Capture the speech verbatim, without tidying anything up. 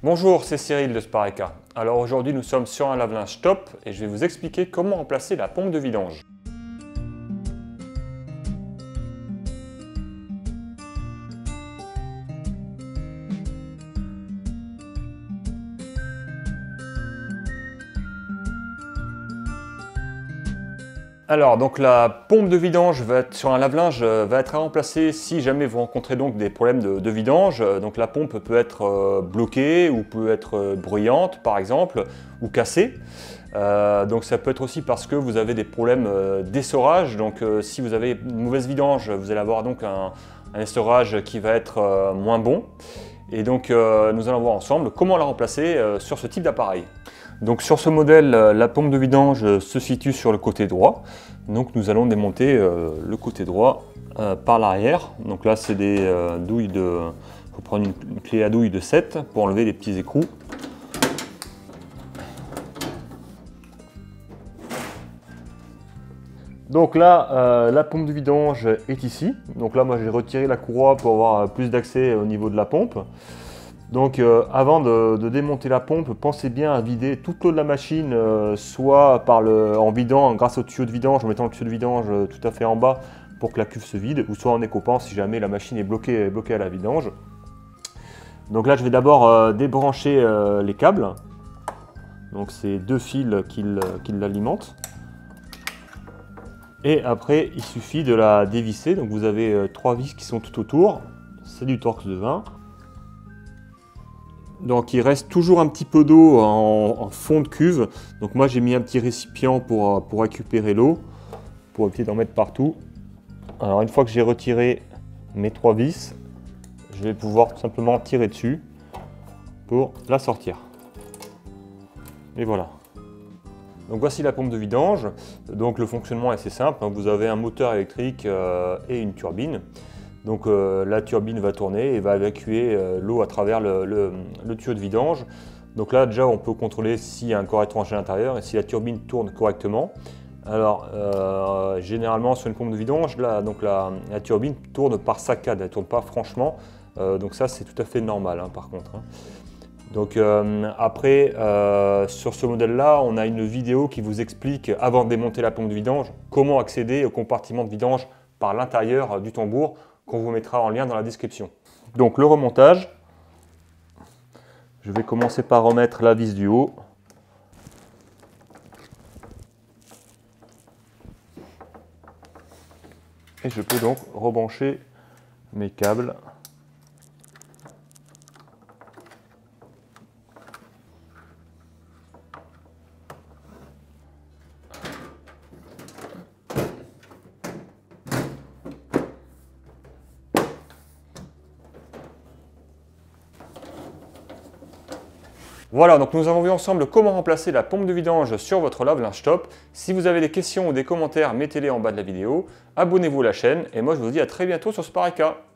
Bonjour, c'est Cyril de Spareka. Alors aujourd'hui nous sommes sur un lave-linge top et je vais vous expliquer comment remplacer la pompe de vidange. Alors donc la pompe de vidange va être, sur un lave-linge va être à remplacer si jamais vous rencontrez donc des problèmes de, de vidange. Donc la pompe peut être euh, bloquée ou peut être euh, bruyante par exemple ou cassée. Euh, donc ça peut être aussi parce que vous avez des problèmes euh, d'essorage. Donc euh, si vous avez une mauvaise vidange, vous allez avoir donc un, un essorage qui va être euh, moins bon. Et donc euh, nous allons voir ensemble comment la remplacer euh, sur ce type d'appareil. Donc sur ce modèle, la pompe de vidange se situe sur le côté droit. Donc nous allons démonter euh, le côté droit euh, par l'arrière. Donc là c'est des euh, douilles de... Il faut prendre une, une clé à douille de sept pour enlever les petits écrous. Donc là, euh, la pompe de vidange est ici. Donc là moi j'ai retiré la courroie pour avoir plus d'accès au niveau de la pompe. Donc euh, avant de, de démonter la pompe, pensez bien à vider toute l'eau de la machine, euh, soit par le, en vidant grâce au tuyau de vidange, en mettant le tuyau de vidange euh, tout à fait en bas pour que la cuve se vide, ou soit en écopant si jamais la machine est bloquée, bloquée à la vidange. Donc là je vais d'abord euh, débrancher euh, les câbles. Donc c'est deux fils qui, qui l'alimentent. Et après il suffit de la dévisser. Donc vous avez euh, trois vis qui sont tout autour. C'est du Torx de vingt. Donc il reste toujours un petit peu d'eau en, en fond de cuve. Donc moi j'ai mis un petit récipient pour, pour récupérer l'eau, pour éviter d'en mettre partout. Alors une fois que j'ai retiré mes trois vis, je vais pouvoir tout simplement tirer dessus pour la sortir. Et voilà. Donc voici la pompe de vidange. Donc le fonctionnement est assez simple. Vous avez un moteur électrique euh, et une turbine. Donc euh, la turbine va tourner et va évacuer euh, l'eau à travers le, le, le tuyau de vidange. Donc là déjà on peut contrôler s'il y a un corps étranger à l'intérieur et si la turbine tourne correctement. Alors euh, généralement sur une pompe de vidange, là, donc la, la turbine tourne par saccade, elle ne tourne pas franchement. Euh, donc ça c'est tout à fait normal hein, par contre. Hein. Donc euh, après euh, sur ce modèle là on a une vidéo qui vous explique avant de démonter la pompe de vidange comment accéder au compartiment de vidange par l'intérieur du tambour, qu'on vous mettra en lien dans la description. Donc le remontage, je vais commencer par remettre la vis du haut. Et je peux donc rebrancher mes câbles. Voilà, donc nous avons vu ensemble comment remplacer la pompe de vidange sur votre lave-linge top. Si vous avez des questions ou des commentaires, mettez-les en bas de la vidéo. Abonnez-vous à la chaîne et moi je vous dis à très bientôt sur Spareka.